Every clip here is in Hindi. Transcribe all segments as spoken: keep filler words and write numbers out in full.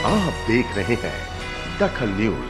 आप देख रहे हैं दखल न्यूज।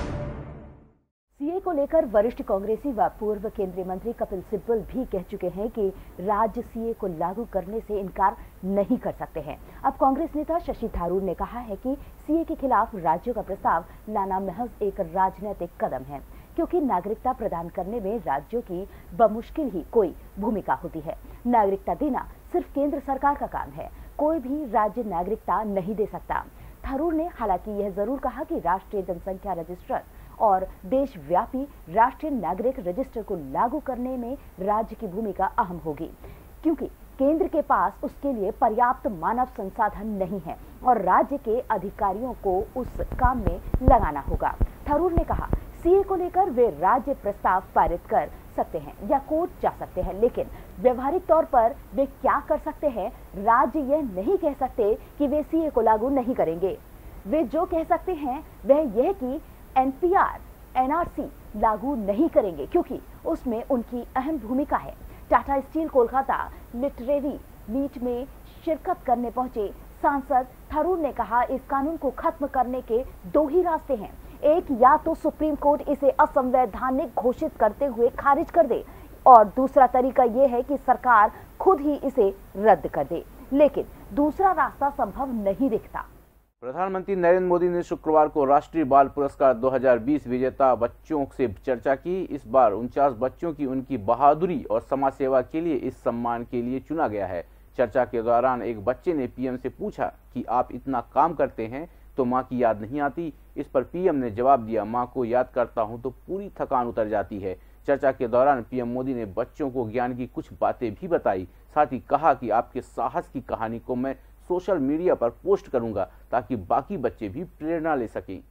सीए को लेकर वरिष्ठ कांग्रेसी व पूर्व केंद्रीय मंत्री कपिल सिब्बल भी कह चुके हैं कि राज्य सीए को लागू करने से इनकार नहीं कर सकते हैं। अब कांग्रेस नेता शशि थरूर ने कहा है कि सीए के खिलाफ राज्यों का प्रस्ताव लाना महज एक राजनीतिक कदम है, क्योंकि नागरिकता प्रदान करने में राज्यों की बमुश्किल ही कोई भूमिका होती है। नागरिकता देना सिर्फ केंद्र सरकार का काम है, कोई भी राज्य नागरिकता नहीं दे सकता। थरूर ने हालांकि यह जरूर कहा कि राष्ट्रीय जनसंख्या रजिस्टर और देशव्यापी राष्ट्रीय नागरिक रजिस्टर को लागू करने में राज्य की भूमिका अहम होगी, क्योंकि केंद्र के पास उसके लिए पर्याप्त मानव संसाधन नहीं है और राज्य के अधिकारियों को उस काम में लगाना होगा। थरूर ने कहा, सीए को लेकर वे राज्य प्रस्ताव पारित कर सकते हैं या कोर्ट जा सकते हैं, लेकिन व्यवहारिक तौर पर वे क्या कर सकते हैं, राज्य यह नहीं कह सकते कि वे सीए को लागू नहीं करेंगे। वे जो कह सकते हैं वह यह कि एनपीआर, एनआरसी लागू नहीं करेंगे, क्योंकि उसमें उनकी अहम भूमिका है। Tata steel Kolkata literary meet में शिरकत करने पहुंचे सांसद थरूर ने कहा, इस कानून को खत्म करने के दो ही रास्ते हैं। एक, या तो सुप्रीम कोर्ट इसे असंवैधानिक घोषित करते हुए खारिज कर दे, और दूसरा तरीका यह है कि सरकार खुद ही इसे रद्द कर दे, लेकिन दूसरा रास्ता संभव नहीं दिखता। प्रधानमंत्री नरेंद्र मोदी ने शुक्रवार को राष्ट्रीय बाल पुरस्कार दो हज़ार बीस विजेता बच्चों से चर्चा की। इस बार उनचास बच्चों की उनकी बहादुरी और समाज सेवा के लिए इस सम्मान के लिए चुना गया है। चर्चा के दौरान एक बच्चे ने पीएम से पूछा कि आप इतना काम करते हैं तो माँ की याद नहीं आती। इस पर पीएम ने जवाब दिया, माँ को याद करता हूँ तो पूरी थकान उतर जाती है। चर्चा के दौरान पीएम मोदी ने बच्चों को ज्ञान की कुछ बातें भी बताई। साथ ही कहा कि आपके साहस की कहानी को मैं सोशल मीडिया पर पोस्ट करूंगा ताकि बाकी बच्चे भी प्रेरणा ले सकें।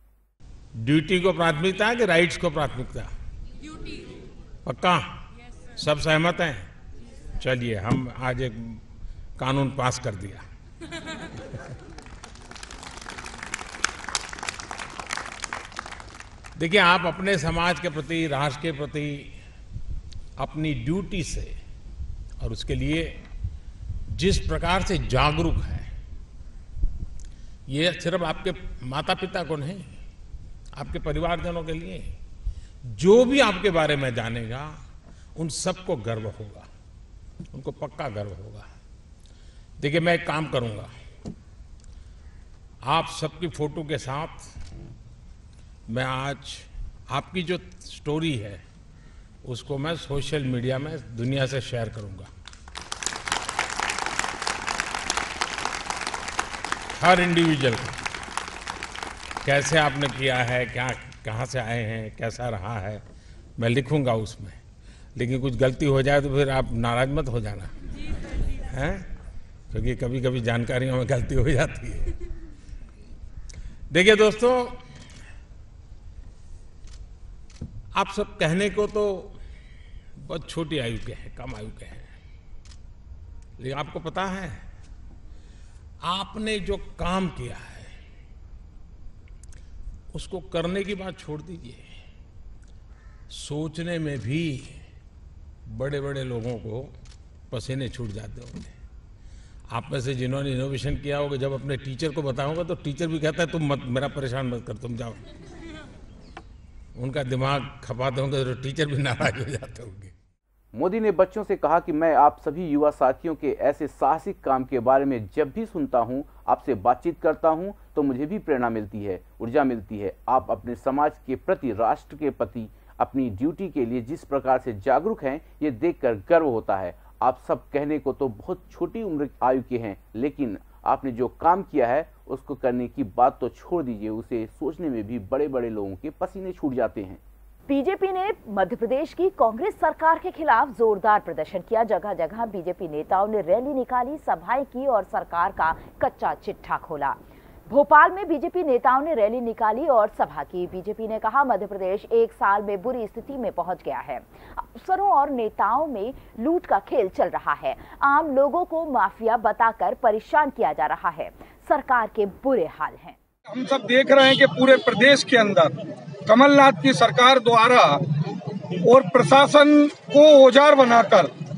ड्यूटी को प्राथमिकता है कि राइट्स को प्राथमिकता? ड्यूटी। पक्का? yes, सब सहमत हैं? चलिए, हम आज एक कानून पास कर दिया। देखिए, आप अपने समाज के प्रति, राष्ट्र के प्रति अपनी ड्यूटी से और उसके लिए जिस प्रकार से जागरूक है, ये सिर्फ आपके माता पिता को नहीं, आपके परिवारजनों के लिए, जो भी आपके बारे में जानेगा उन सबको गर्व होगा, उनको पक्का गर्व होगा। देखिए, मैं एक काम करूंगा, आप सबकी फोटो के साथ मैं आज आपकी जो स्टोरी है उसको मैं सोशल मीडिया में दुनिया से शेयर करूंगा। हर इंडिविजुअल को कैसे आपने किया है, क्या कहाँ से आए हैं, कैसा रहा है, मैं लिखूंगा उसमें। लेकिन कुछ गलती हो जाए तो फिर आप नाराज मत हो जाना, हैं? क्योंकि कभी कभी जानकारियों में गलती हो जाती है। देखिए दोस्तों, आप सब कहने को तो बहुत छोटी आयु के हैं, कम आयु के हैं, लेकिन आपको पता है आपने जो काम किया है उसको करने की बात छोड़ दीजिए, सोचने में भी बड़े बड़े लोगों को पसीने छूट जाते होंगे। आप में से जिन्होंने इनोवेशन किया होगा, जब अपने टीचर को बताऊंगा तो टीचर भी कहता है तुम मत, मेरा परेशान मत कर, तुम जाओ। उनका दिमाग खपाते होंगे तो टीचर भी नाराज हो जाते होंगे। मोदी ने बच्चों से कहा कि मैं आप सभी युवा साथियों के ऐसे साहसिक काम के बारे में जब भी सुनता हूं, आपसे बातचीत करता हूं, तो मुझे भी प्रेरणा मिलती है, ऊर्जा मिलती है। आप अपने समाज के प्रति, राष्ट्र के प्रति, अपनी ड्यूटी के लिए जिस प्रकार से जागरूक हैं, ये देखकर गर्व होता है। आप सब कहने को तो बहुत छोटी उम्र आयु के हैं, लेकिन आपने जो काम किया है उसको करने की बात तो छोड़ दीजिए, उसे सोचने में भी बड़े बड़े लोगों के पसीने छूट जाते हैं। बीजेपी ने मध्य प्रदेश की कांग्रेस सरकार के खिलाफ जोरदार प्रदर्शन किया। जगह जगह बीजेपी नेताओं ने रैली निकाली, सभाएं की और सरकार का कच्चा चिट्ठा खोला। भोपाल में बीजेपी नेताओं ने रैली निकाली और सभा की। बीजेपी ने कहा, मध्य प्रदेश एक साल में बुरी स्थिति में पहुंच गया है। अफसरों और नेताओं में लूट का खेल चल रहा है। आम लोगों को माफिया बताकर परेशान किया जा रहा है। सरकार के बुरे हाल हैं। हम सब देख रहे हैं कि पूरे प्रदेश के अंदर कमलनाथ की सरकार द्वारा और प्रशासन को औजार बनाकर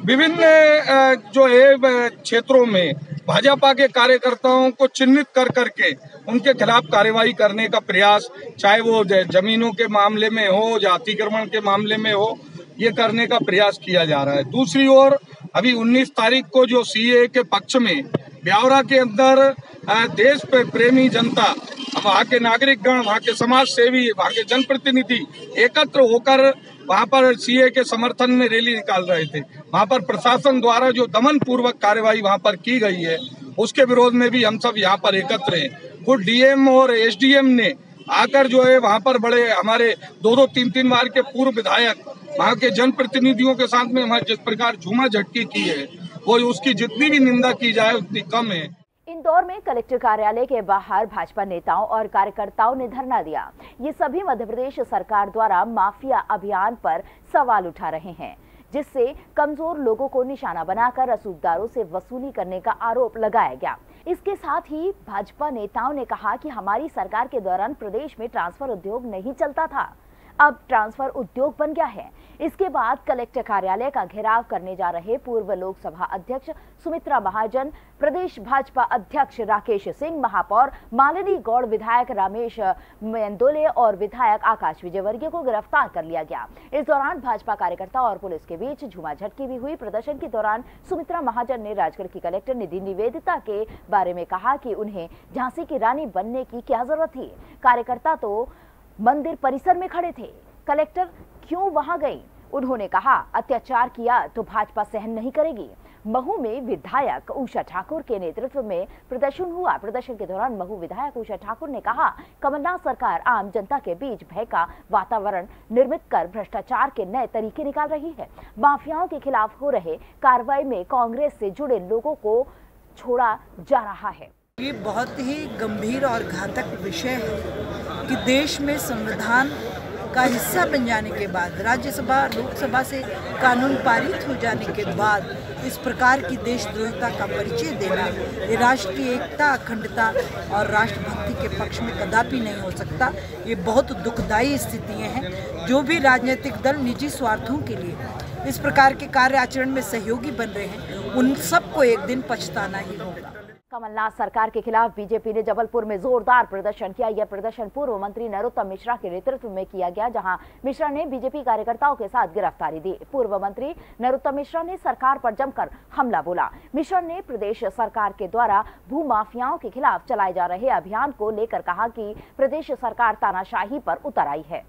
विभिन्न जो है क्षेत्रों में भाजपा के कार्यकर्ताओं को चिन्हित कर करके उनके खिलाफ कार्रवाई करने का प्रयास, चाहे वो जमीनों के मामले में हो या अतिक्रमण के मामले में हो, ये करने का प्रयास किया जा रहा है। दूसरी ओर अभी उन्नीस तारीख को जो सीए के पक्ष में ब्यावरा के अंदर देश प्रेमी जनता, वहाँ के नागरिकगण, वहाँ के समाज सेवी, वहाँ के जनप्रतिनिधि एकत्र होकर वहाँ पर सीए के समर्थन में रैली निकाल रहे थे। वहाँ पर प्रशासन द्वारा जो दमन पूर्वक कार्रवाई वहाँ पर की गई है, उसके विरोध में भी हम सब यहाँ पर एकत्र हैं। खुद डीएम और एसडीएम ने आकर जो है वहाँ पर बड़े हमारे दो दो तीन तीन बार के पूर्व विधायक वहाँ के जनप्रतिनिधियों के साथ में हमारे जिस प्रकार झूमा झटकी की है, वो उसकी जितनी भी निंदा की जाए उतनी कम है। इंदौर में कलेक्टर कार्यालय के बाहर भाजपा नेताओं और कार्यकर्ताओं ने धरना दिया। ये सभी मध्य प्रदेश सरकार द्वारा माफिया अभियान पर सवाल उठा रहे हैं, जिससे कमजोर लोगों को निशाना बनाकर रसूखदारों से वसूली करने का आरोप लगाया गया। इसके साथ ही भाजपा नेताओं ने कहा कि हमारी सरकार के दौरान प्रदेश में ट्रांसफर उद्योग नहीं चलता था, अब ट्रांसफर उद्योग बन गया है। इसके बाद कलेक्टर कार्यालय का घेराव करने जा रहे पूर्व लोकसभा अध्यक्ष सुमित्रा महाजन, प्रदेश भाजपा अध्यक्ष राकेश सिंह, महापौर मालिनी गौड़, विधायक रमेश मेंदोले और विधायक आकाश विजयवर्गीय को गिरफ्तार कर लिया गया। इस दौरान भाजपा कार्यकर्ता और पुलिस के बीच झूमाझटकी भी हुई। प्रदर्शन के दौरान सुमित्रा महाजन ने राजगढ़ की कलेक्टर निधि निवेदिता के बारे में कहा कि उन्हें झांसी की रानी बनने की क्या जरूरत थी। कार्यकर्ता तो मंदिर परिसर में खड़े थे, कलेक्टर क्यों वहां गई? उन्होंने कहा अत्याचार किया तो भाजपा सहन नहीं करेगी। महू में विधायक उषा ठाकुर के नेतृत्व में प्रदर्शन हुआ। प्रदर्शन के दौरान महू विधायक उषा ठाकुर ने कहा, कमलनाथ सरकार आम जनता के बीच भय का वातावरण निर्मित कर भ्रष्टाचार के नए तरीके निकाल रही है। माफियाओं के खिलाफ हो रहे कार्रवाई में कांग्रेस से जुड़े लोगों को छोड़ा जा रहा है। ये बहुत ही गंभीर और घातक विषय है कि देश में संविधान का हिस्सा बन जाने के बाद, राज्यसभा लोकसभा से कानून पारित हो जाने के बाद इस प्रकार की देशद्रोहिता का परिचय देना, ये राष्ट्र की एकता, अखंडता और राष्ट्रभक्ति के पक्ष में कदापि नहीं हो सकता। ये बहुत दुखदायी स्थितियाँ हैं। जो भी राजनीतिक दल निजी स्वार्थों के लिए इस प्रकार के कार्य आचरण में सहयोगी बन रहे हैं, उन सबको एक दिन पछताना ही होगा। कमलनाथ सरकार के खिलाफ बीजेपी ने जबलपुर में जोरदार प्रदर्शन किया। यह प्रदर्शन पूर्व मंत्री नरोत्तम मिश्रा के नेतृत्व में किया गया, जहां मिश्रा ने बीजेपी कार्यकर्ताओं के साथ गिरफ्तारी दी। पूर्व मंत्री नरोत्तम मिश्रा ने सरकार पर जमकर हमला बोला। मिश्रा ने प्रदेश सरकार के द्वारा भू माफियाओं के खिलाफ चलाए जा रहे अभियान को लेकर कहा कि प्रदेश सरकार तानाशाही पर उतर आई है।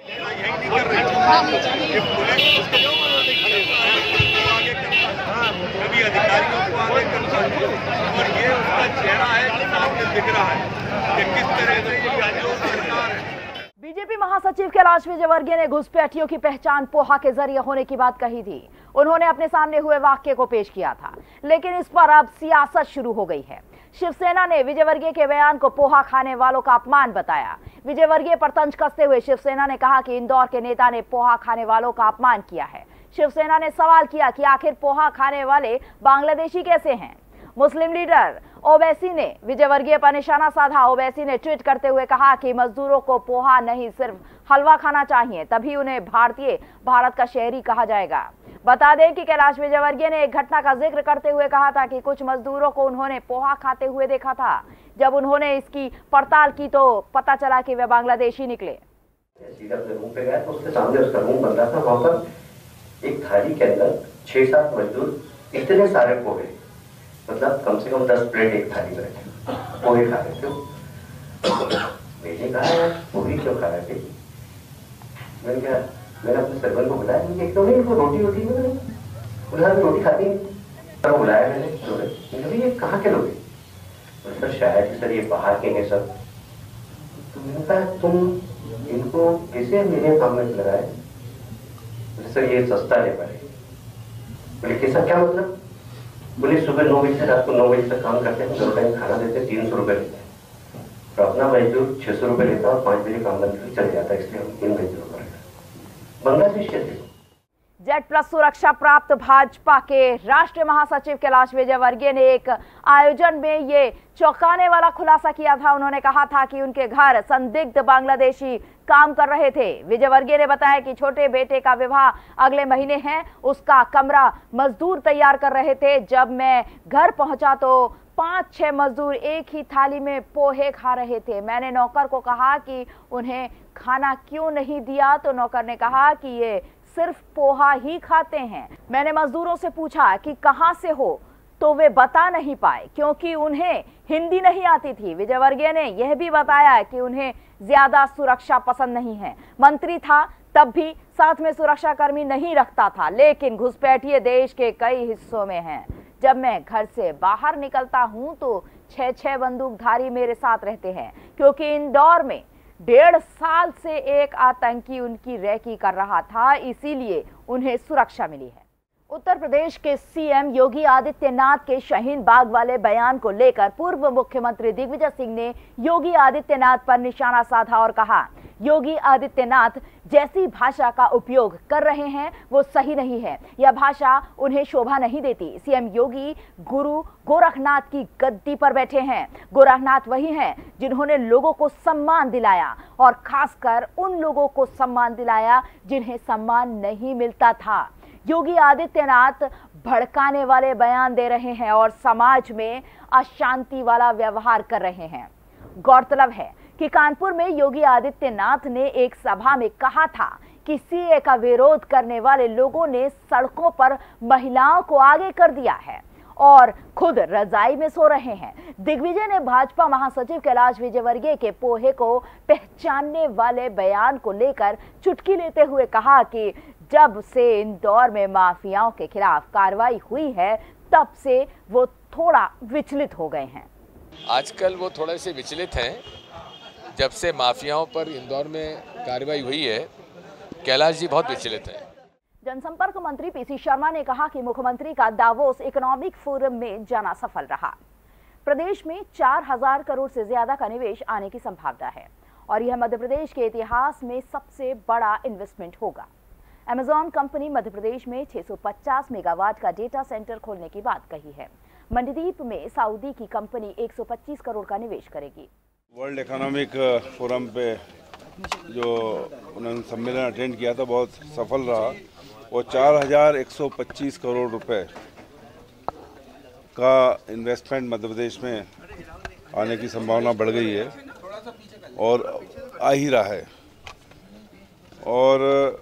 सभी अधिकारियों को आगे करना और ये उसका चेहरा है कि सामने दिख रहा है कि किस तरह से ये कमजोर सरकार है। बीजेपी महासचिव कैलाश विजयवर्गीय ने घुसपैठियों की पहचान पोहा के जरिए होने की बात कही थी। उन्होंने अपने सामने हुए वाक्य को पेश किया था, लेकिन इस पर अब सियासत शुरू हो गई है। शिवसेना ने विजयवर्गीय के बयान को पोहा खाने वालों का अपमान बताया। विजयवर्गीय पर तंज कसते हुए शिवसेना ने कहा कि इंदौर के नेता ने पोहा खाने वालों का अपमान किया है। शिवसेना ने सवाल किया कि आखिर पोहा खाने वाले बांग्लादेशी कैसे हैं। मुस्लिम लीडर ओवैसी ने विजयवर्गीय पर निशाना साधा। ओवैसी ने ट्वीट करते हुए कहा कि मजदूरों को पोहा नहीं सिर्फ हलवा खाना चाहिए, तभी उन्हें भारतीय भारत का शहरी कहा जाएगा। बता दें कि कैलाश विजयवर्गीय ने एक घटना का जिक्र करते हुए कहा था कि कुछ मजदूरों को उन्होंने पोहा खाते हुए देखा था। जब उन्होंने इसकी पड़ताल की तो पता चला कि वे बांग्लादेशी निकले। सीधा अपने रूम पे गया तो उसके सामने उसका रूम बन रहा था। वहां पर एक थाली के अंदर छह सात मजदूर इतने सारे पोहे, मतलब कम से कम दस प्लेट एक थाली में रखे पोहे खा रहे थे। मैंने कहा पोहे क्यों खा रहे थे? मैंने क्या मैंने अपने सर्वन को बुलाया, मुझे एक तो नहीं इनको रोटी रोटी नहीं बनी, उन्होंने रोटी खाती है। बुलाया मैंने, मैंने ये कहाँ के लोग? सर शायद सर ये बाहर के हैं सर। तो मैंने कहा तुम इनको कैसे मेरे काम में लगाए? सर ये सस्ता ले पाए। बोले कैसा, क्या मतलब? बोले सुबह नौ बजे से रात को नौ बजे तक काम करते हैं, दो टाइम खाना देते, तीन सौ रुपए लेते हैं, तो अपना मजदूर छह सौ रुपए लेता और पांच बजे काम बंद करके चले जाता है, इसलिए हम तीन मजदूर पर बांग्लादेश। जेड प्लस सुरक्षा प्राप्त भाजपा के राष्ट्रीय महासचिव कैलाश विजयवर्गीय ने एक आयोजन में ये चौंकाने वाला खुलासा किया था। उन्होंने कहा था कि उनके घर संदिग्ध बांग्लादेशी काम कर रहे थे। विजयवर्गीय ने बताया कि छोटे बेटे का विवाह अगले महीने है, उसका कमरा मजदूर तैयार कर रहे थे। जब मैं घर पहुंचा तो पांच छह मजदूर एक ही थाली में पोहे खा रहे थे। मैंने नौकर को कहा कि उन्हें खाना क्यों नहीं दिया, तो नौकर ने कहा कि ये सिर्फ पोहा ही खाते हैं। मैंने मजदूरों से पूछा कि कहां से हो, तो वे बता नहीं पाए क्योंकि उन्हें हिंदी नहीं आती थी। विजयवर्गीय ने यह भी बताया कि उन्हें ज्यादा सुरक्षा पसंद नहीं है। मंत्री था तब भी साथ में सुरक्षा कर्मी नहीं रखता था, लेकिन घुसपैठिए देश के कई हिस्सों में हैं। जब मैं घर से बाहर निकलता हूं तो छह छह बंदूकधारी मेरे साथ रहते हैं, क्योंकि इंदौर में डेढ़ साल से एक आतंकी उनकी रैकी कर रहा था, इसीलिए उन्हें सुरक्षा मिली है। उत्तर प्रदेश के सीएम योगी आदित्यनाथ के शाहीन बाग वाले बयान को लेकर पूर्व मुख्यमंत्री दिग्विजय सिंह ने योगी आदित्यनाथ पर निशाना साधा और कहा, योगी आदित्यनाथ जैसी भाषा का उपयोग कर रहे हैं वो सही नहीं है, यह भाषा उन्हें शोभा नहीं देती। सीएम योगी गुरु गोरखनाथ की गद्दी पर बैठे हैं। गोरखनाथ वही हैं जिन्होंने लोगों को सम्मान दिलाया और खासकर उन लोगों को सम्मान दिलाया जिन्हें सम्मान नहीं मिलता था। योगी आदित्यनाथ भड़काने वाले बयान दे रहे हैं और समाज में अशांति वाला व्यवहार कर रहे हैं। गौरतलब है कि कानपुर में योगी आदित्यनाथ ने एक सभा में कहा था कि सीए का विरोध करने वाले लोगों ने सड़कों पर महिलाओं को आगे कर दिया है और खुद रजाई में सो रहे हैं। दिग्विजय ने भाजपा महासचिव कैलाश विजयवर्गीय के पोहे को पहचानने वाले बयान को लेकर चुटकी लेते हुए कहा कि जब से इंदौर में माफियाओं के खिलाफ कार्रवाई हुई है तब से वो थोड़ा विचलित हो गए हैं। आजकल वो थोड़े से विचलित हैं। जब से माफियाओं पर इंदौर में कार्रवाई हुई है, कैलाश जी बहुत विचलित हैं। जनसंपर्क मंत्री पीसी शर्मा ने कहा कि मुख्यमंत्री का दावोस इकोनॉमिक फोरम में जाना सफल रहा। प्रदेश में चार हजार करोड़ से ज्यादा का निवेश आने की संभावना है और यह मध्य प्रदेश के इतिहास में सबसे बड़ा इन्वेस्टमेंट होगा। अमेजॉन कंपनी मध्य प्रदेश में छह सौ पचास मेगावाट का डेटा सेंटर खोलने की बात कही है। मंडीदीप में सऊदी की कंपनी एक सौ पच्चीस करोड़ का निवेश करेगी। वर्ल्ड इकोनॉमिक फोरम पे जो उन्होंने सम्मेलन अटेंड किया था बहुत सफल रहा और चार हजार एक सौ पच्चीस करोड़ रुपए का इन्वेस्टमेंट मध्य प्रदेश में आने की संभावना बढ़ गई है और आ ही रहा है। और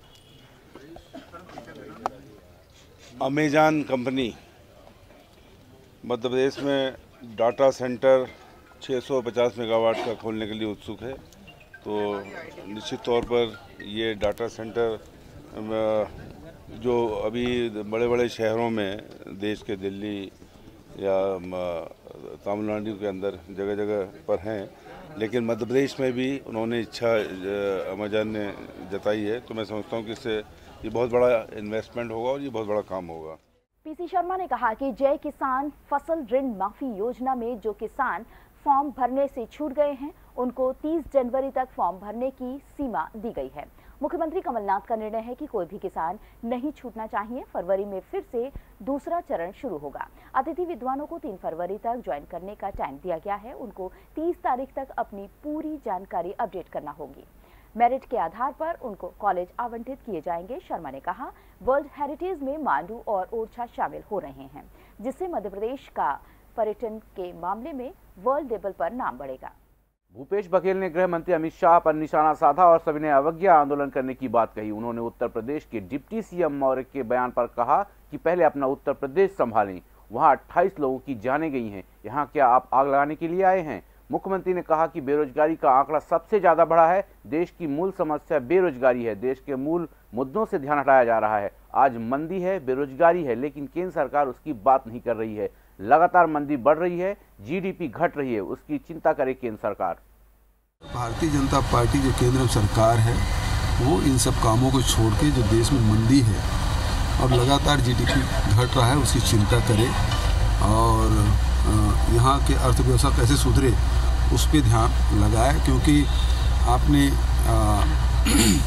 अमेजॉन कंपनी मध्य प्रदेश में डाटा सेंटर छह सौ पचास मेगावाट का खोलने के लिए उत्सुक है, तो निश्चित तौर पर ये डाटा सेंटर जो अभी बड़े बड़े शहरों में देश के दिल्ली या तमिलनाडु के अंदर जगह जगह पर हैं, लेकिन मध्य प्रदेश में भी उन्होंने इच्छा अमेजॉन ने जताई है, तो मैं समझता हूँ कि इससे ये बहुत बड़ा इन्वेस्टमेंट होगा और ये बहुत बड़ा काम होगा। पीसी शर्मा ने कहा कि जय किसान फसल ऋण माफी योजना में जो किसान फॉर्म भरने से छूट गए हैं उनको तीस जनवरी तक फॉर्म भरने की सीमा दी गई है। मुख्यमंत्री कमलनाथ का निर्णय है कि कोई भी किसान नहीं छूटना चाहिए। फरवरी में फिर से दूसरा चरण शुरू होगा। अतिथि विद्वानों को तीन फरवरी तक ज्वाइन करने का टाइम दिया गया है। उनको तीस तारीख तक अपनी पूरी जानकारी अपडेट करना होगी। मेरिट के आधार पर उनको कॉलेज आवंटित किए जाएंगे। शर्मा ने कहा वर्ल्ड हेरिटेज में मांडू और ओरछा शामिल हो रहे हैं, जिससे मध्य प्रदेश का पर्यटन के मामले में वर्ल्ड लेवल पर नाम बढ़ेगा। भूपेश बघेल ने गृह मंत्री अमित शाह पर निशाना साधा और सविनय अवज्ञा आंदोलन करने की बात कही। उन्होंने उत्तर प्रदेश के डिप्टी सीएम मौर्य के बयान पर कहा कि पहले अपना उत्तर प्रदेश संभालें, वहां अट्ठाईस लोगों की जानें गई हैं, यहां क्या आप आग लगाने के लिए आए हैं। मुख्यमंत्री ने कहा कि बेरोजगारी का आंकड़ा सबसे ज्यादा बढ़ा है। देश की मूल समस्या बेरोजगारी है। देश के मूल मुद्दों से ध्यान हटाया जा रहा है। आज मंदी है, बेरोजगारी है, लेकिन केंद्र सरकार उसकी बात नहीं कर रही है। लगातार मंदी बढ़ रही है, जीडीपी घट रही है, उसकी चिंता करे केंद्र सरकार। भारतीय जनता पार्टी जो केंद्र सरकार है वो इन सब कामों को छोड़ के जो देश में मंदी है और लगातार जीडीपी घट रहा है उसकी चिंता करे और यहाँ के अर्थव्यवस्था कैसे सुधरे उस पर ध्यान लगाए, क्योंकि आपने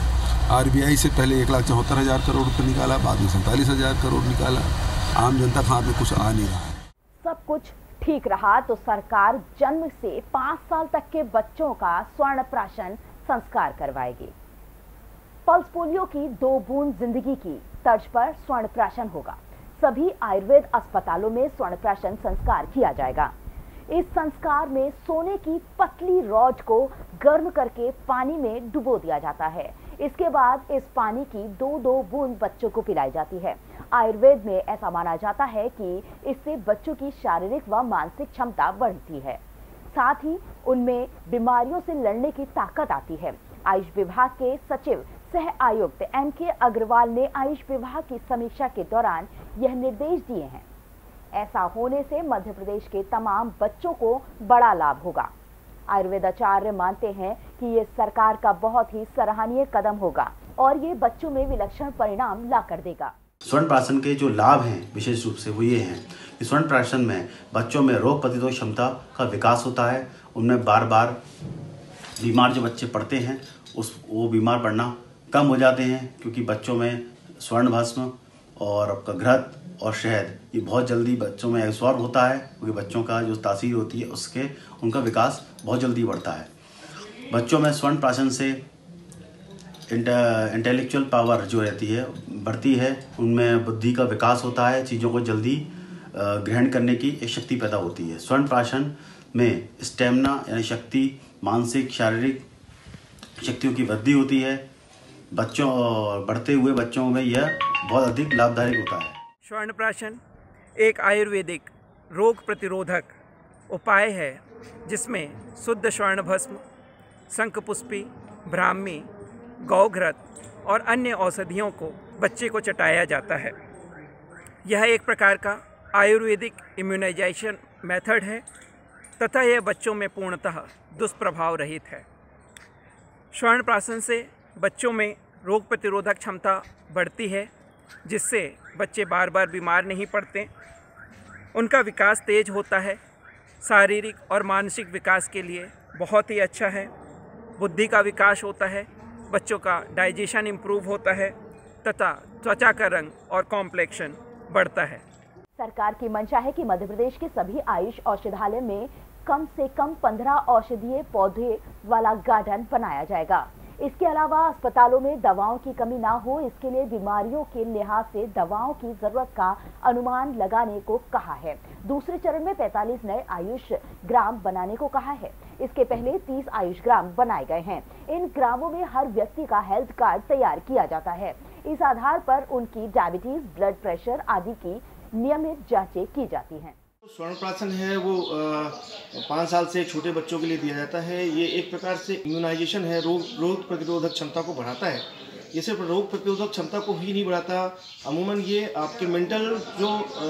आरबीआई से पहले एक लाख चौहत्तर हज़ार करोड़ रुपये निकाला, बाद में सैंतालीस हज़ार करोड़ निकाला। आम जनता के हाथ में कुछ आ नहीं रहा है। सब कुछ ठीक रहा तो सरकार जन्म से पाँच साल तक के बच्चों का स्वर्ण प्राशन संस्कार करवाएगी। पल्स पोलियो की दो बूंद जिंदगी की तर्ज पर स्वर्ण प्राशन होगा। सभी आयुर्वेद अस्पतालों में स्वर्ण प्राशन संस्कार किया जाएगा। इस संस्कार में सोने की पतली रॉड को गर्म करके पानी में डुबो दिया जाता है। इसके बाद इस पानी की दो दो बूंद बच्चों को पिलाई जाती है। आयुर्वेद में ऐसा माना जाता है कि इससे बच्चों की शारीरिक व मानसिक क्षमता बढ़ती है, साथ ही उनमें बीमारियों से लड़ने की ताकत आती है। आयुष विभाग के सचिव सह आयुक्त एम के अग्रवाल ने आयुष विभाग की समीक्षा के दौरान यह निर्देश दिए हैं। ऐसा होने से मध्य प्रदेश के तमाम बच्चों को बड़ा लाभ होगा। आयुर्वेद आचार्य मानते हैं कि ये सरकार का बहुत ही सराहनीय कदम होगा और ये बच्चों में विलक्षण परिणाम ला कर देगा। स्वर्ण प्राशन के जो लाभ हैं विशेष रूप से वो ये हैं कि स्वर्ण प्राशन में बच्चों में रोग प्रतिरोधक क्षमता का विकास होता है। उनमें बार बार बीमार जो बच्चे पड़ते हैं उस वो बीमार पड़ना कम हो जाते हैं, क्योंकि बच्चों में स्वर्ण भस्म और आपका घृत और शहद ये बहुत जल्दी बच्चों में एब्सॉर्ब होता है, क्योंकि बच्चों का जो तासीर होती है उसके उनका विकास बहुत जल्दी बढ़ता है। बच्चों में स्वर्ण प्राशन से इंटेलेक्चुअल पावर जो रहती है बढ़ती है, उनमें बुद्धि का विकास होता है, चीज़ों को जल्दी ग्रहण करने की एक शक्ति पैदा होती है। स्वर्ण प्राशन में स्टेमिना यानी शक्ति, मानसिक शारीरिक शक्तियों की वृद्धि होती है। बच्चों बढ़ते हुए बच्चों में यह बहुत अधिक लाभदायक होता है। स्वर्ण प्राशन एक आयुर्वेदिक रोग प्रतिरोधक उपाय है जिसमें शुद्ध स्वर्ण भस्म, शंखपुष्पी, ब्राह्मी, गौघृत और अन्य औषधियों को बच्चे को चटाया जाता है। यह एक प्रकार का आयुर्वेदिक इम्यूनाइजेशन मेथड है तथा यह बच्चों में पूर्णतः दुष्प्रभाव रहित है। स्वर्ण प्राशन से बच्चों में रोग प्रतिरोधक क्षमता बढ़ती है, जिससे बच्चे बार बार बीमार नहीं पड़ते। उनका विकास तेज होता है, शारीरिक और मानसिक विकास के लिए बहुत ही अच्छा है। बुद्धि का विकास होता है, बच्चों का डाइजेशन इम्प्रूव होता है तथा त्वचा का रंग और कॉम्प्लेक्शन बढ़ता है। सरकार की मंशा है कि मध्य प्रदेश के सभी आयुष औषधालय में कम से कम पंद्रह औषधीय पौधे वाला गार्डन बनाया जाएगा। इसके अलावा अस्पतालों में दवाओं की कमी ना हो, इसके लिए बीमारियों के लिहाज से दवाओं की जरूरत का अनुमान लगाने को कहा है। दूसरे चरण में पैंतालीस नए आयुष ग्राम बनाने को कहा है। इसके पहले तीस आयुष ग्राम बनाए गए हैं। इन ग्रामों में हर व्यक्ति का हेल्थ कार्ड तैयार किया जाता है। इस आधार पर उनकी डायबिटीज, ब्लड प्रेशर आदि की नियमित जांचें की जाती हैं। स्वर्ण प्राशन है वो पाँच साल से छोटे बच्चों के लिए दिया जाता है। ये एक प्रकार से इम्यूनाइजेशन है, रोग रोग प्रतिरोधक क्षमता को बढ़ाता है। ये सिर्फ रोग प्रतिरोधक क्षमता को ही नहीं बढ़ाता, अमूमन ये आपके मेंटल जो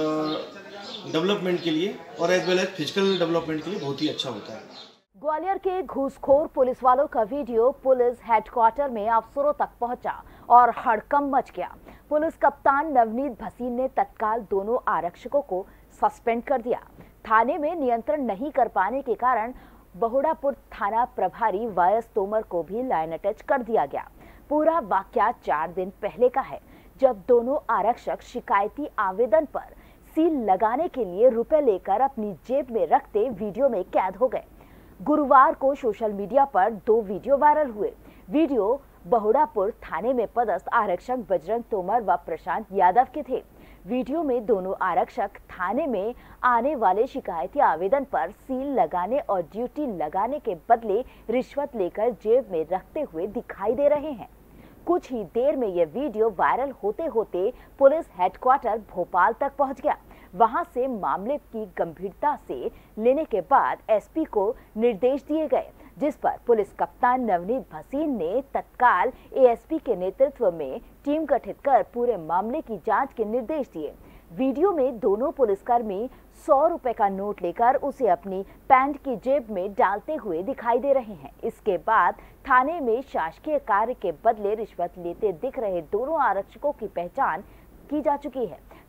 डेवलपमेंट के लिए और as well as physical development के लिए बहुत ही अच्छा होता है। ग्वालियर के घूसखोर पुलिस वालों का वीडियो पुलिस हेडक्वार्टर में अफसरों तक पहुंचा और हड़कंप मच गया। पुलिस कप्तान नवनीत भसीन ने तत्काल दोनों आरक्षकों को सस्पेंड कर दिया। थाने में नियंत्रण नहीं कर पाने के कारण बहुड़ापुर थाना प्रभारी वायस तोमर को भी लाइन अटैच कर दिया गया। पूरा वाकया चार दिन पहले का है, जब दोनों आरक्षक शिकायती आवेदन पर सील लगाने के लिए रुपए लेकर अपनी जेब में रखते वीडियो में कैद हो गए। गुरुवार को सोशल मीडिया पर दो वीडियो वायरल हुए। वीडियो बहुड़ापुर थाने में पदस्थ आरक्षक बजरंग तोमर व प्रशांत यादव के थे। वीडियो में दोनों आरक्षक थाने में आने वाले शिकायती आवेदन पर सील लगाने और ड्यूटी लगाने के बदले रिश्वत लेकर जेब में रखते हुए दिखाई दे रहे हैं। कुछ ही देर में यह वीडियो वायरल होते होते पुलिस हेडक्वार्टर भोपाल तक पहुंच गया। वहां से मामले की गंभीरता से लेने के बाद एसपी को निर्देश दिए गए, जिस पर पुलिस कप्तान नवनीत भसीन ने तत्काल एएसपी के नेतृत्व में टीम गठित कर पूरे मामले की जांच के निर्देश दिए। वीडियो में दोनों पुलिसकर्मी सौ रुपए का नोट लेकर उसे अपनी पैंट की जेब में डालते हुए दिखाई दे रहे हैं। इसके बाद थाने में शासकीय कार्य के बदले रिश्वत लेते दिख रहे दोनों आरक्षकों की पहचान की जा चुकी है।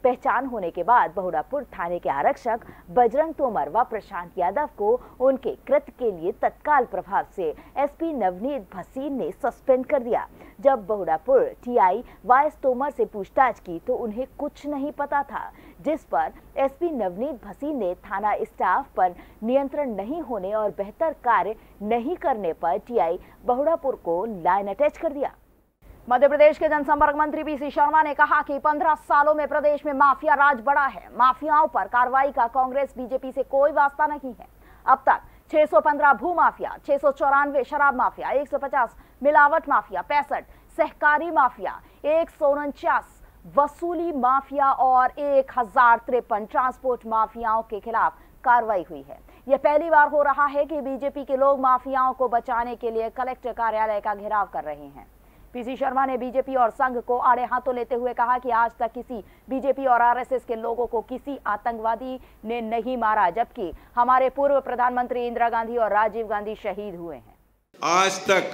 पहचान होने के बाद बहुड़ापुर थाने के आरक्षक बजरंग तोमर व प्रशांत यादव को उनके कृत्य के लिए तत्काल प्रभाव से एसपी नवनीत भसीन ने सस्पेंड कर दिया। जब बहुड़ापुर टीआई वाएस तोमर से पूछताछ की तो उन्हें कुछ नहीं पता था, जिस पर एसपी नवनीत भसीन ने थाना स्टाफ पर नियंत्रण नहीं होने और बेहतर कार्य नहीं करने पर टीआई बहुड़ापुर को लाइन अटैच कर दिया। मध्य प्रदेश के जनसंपर्क मंत्री पीसी शर्मा ने कहा कि पंद्रह सालों में प्रदेश में माफिया राज बढ़ा है। माफियाओं पर कार्रवाई का कांग्रेस बीजेपी से कोई वास्ता नहीं है। अब तक छह सौ पंद्रह भू माफिया, छह सौ चौरानवे शराब माफिया, एक सौ पचास मिलावट माफिया, पैंसठ सहकारी माफिया, एक सौ उनचास वसूली माफिया और एक हजार तिरपन ट्रांसपोर्ट माफियाओं के खिलाफ कार्रवाई हुई है। यह पहली बार हो रहा है कि बीजेपी के लोग माफियाओं को बचाने के लिए कलेक्टर कार्यालय का घेराव कर रहे हैं। पीसी शर्मा ने बीजेपी और संघ को आड़े हाथों लेते हुए कहा कि आज तक किसी बीजेपी और आरएसएस के लोगों को किसी आतंकवादी ने नहीं मारा, जबकि हमारे पूर्व प्रधानमंत्री इंदिरा गांधी और राजीव गांधी शहीद हुए हैं। आज तक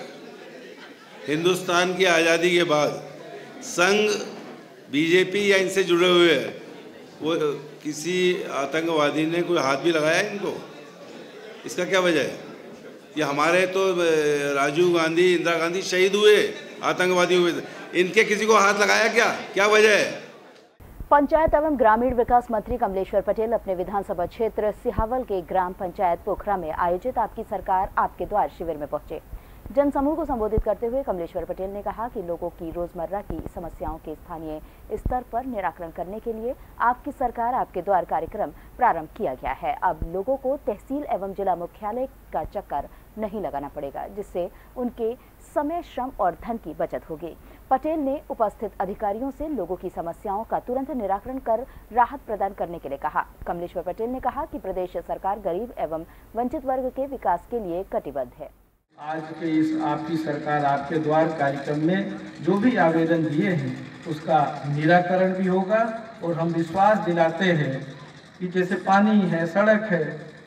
हिंदुस्तान की आज़ादी के बाद संघ, बीजेपी या इनसे जुड़े हुए वो किसी आतंकवादी ने कोई हाथ भी लगाया इनको? इसका क्या वजह है? ये हमारे तो राजीव गांधी, इंदिरा गांधी शहीद हुए, आतंकवादी हुए, इनके किसी को हाथ लगाया क्या? क्या वजह है? पंचायत एवं ग्रामीण विकास मंत्री कमलेश्वर पटेल अपने विधानसभा क्षेत्र सिहावल के ग्राम पंचायत पोखरा में आयोजित आपकी सरकार आपके द्वार शिविर में पहुंचे। जनसमूह को संबोधित करते हुए कमलेश्वर पटेल ने कहा कि लोगों की रोजमर्रा की समस्याओं के स्थानीय स्तर पर निराकरण करने के लिए आपकी सरकार आपके द्वार कार्यक्रम प्रारंभ किया गया है। अब लोगों को तहसील एवं जिला मुख्यालय का चक्कर नहीं लगाना पड़ेगा, जिससे उनके समय, श्रम और धन की बचत होगी। पटेल ने उपस्थित अधिकारियों से लोगों की समस्याओं का तुरंत निराकरण कर राहत प्रदान करने के लिए कहा। कमलेश्वर पटेल ने कहा कि प्रदेश सरकार गरीब एवं वंचित वर्ग के विकास के लिए कटिबद्ध है। आज के इस आपकी सरकार आपके द्वार कार्यक्रम में जो भी आवेदन दिए हैं उसका निराकरण भी होगा और हम विश्वास दिलाते हैं कि जैसे पानी है, सड़क है,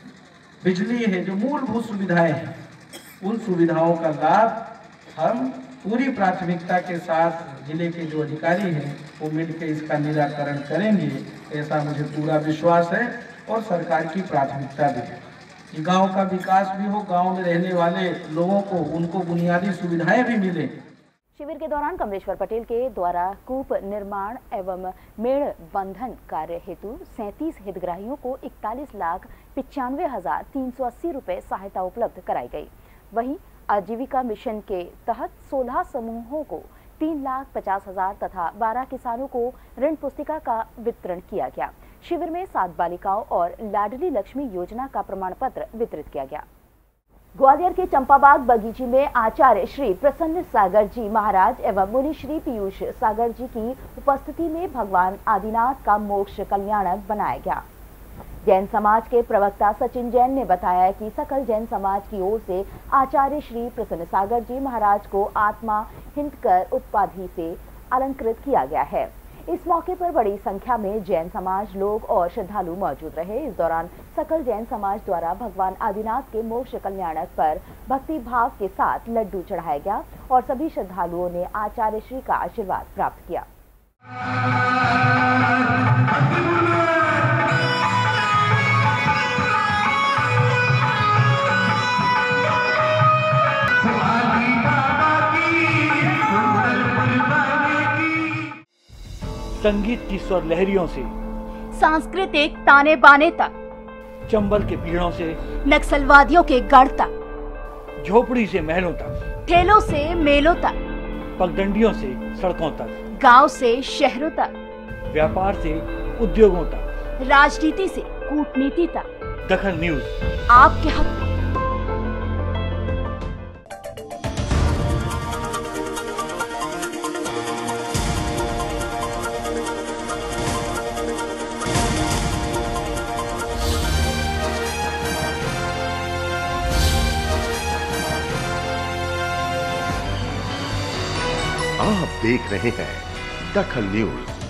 बिजली है, जो मूलभूत सुविधाएं हैं, उन सुविधाओं का लाभ हम पूरी प्राथमिकता के साथ जिले के जो अधिकारी हैं वो मिलकर इसका निराकरण करेंगे, ऐसा मुझे पूरा विश्वास है और सरकार की प्राथमिकता भी है कि गांव का विकास भी हो, गांव में रहने वाले लोगों को उनको बुनियादी सुविधाएं भी मिले। शिविर के दौरान कमलेश्वर पटेल के द्वारा कूप निर्माण एवं मेड़ बंधन कार्य हेतु सैंतीस हितग्राहियों को इकतालीस लाख पिचानवे हजार तीन सौ अस्सी रुपए सहायता उपलब्ध कराई गई। वहीं आजीविका मिशन के तहत सोलह समूहों को तीन लाख पचास हजार तथा बारह किसानों को ऋण पुस्तिका का वितरण किया गया। शिविर में सात बालिकाओं और लाडली लक्ष्मी योजना का प्रमाण पत्र वितरित किया गया। ग्वालियर के चंपाबाग बगीची में आचार्य श्री प्रसन्न सागर जी महाराज एवं मुनि श्री पीयूष सागर जी की उपस्थिति में भगवान आदिनाथ का मोक्ष कल्याणक बनाया गया। जैन समाज के प्रवक्ता सचिन जैन ने बताया कि सकल जैन समाज की ओर से आचार्य श्री प्रसन्न सागर जी महाराज को आत्मा हिंदकर उपाधि से अलंकृत किया गया है। इस मौके पर बड़ी संख्या में जैन समाज लोग और श्रद्धालु मौजूद रहे। इस दौरान सकल जैन समाज द्वारा भगवान आदिनाथ के मोक्ष कल्याणक पर भक्ति भाव के साथ लड्डू चढ़ाया गया और सभी श्रद्धालुओं ने आचार्य श्री का आशीर्वाद प्राप्त किया। संगीत की स्वर लहरियों से सांस्कृतिक ताने बाने तक, चंबल के पीड़ों से नक्सलवादियों के गढ़ तक, झोपड़ी से महलों तक, ठेलों से मेलों तक, पगडंडियों से सड़कों तक, गांव से शहरों तक, व्यापार से उद्योगों तक, राजनीति से कूटनीति तक, दखल न्यूज आपके हक में। आप देख रहे हैं दखल न्यूज।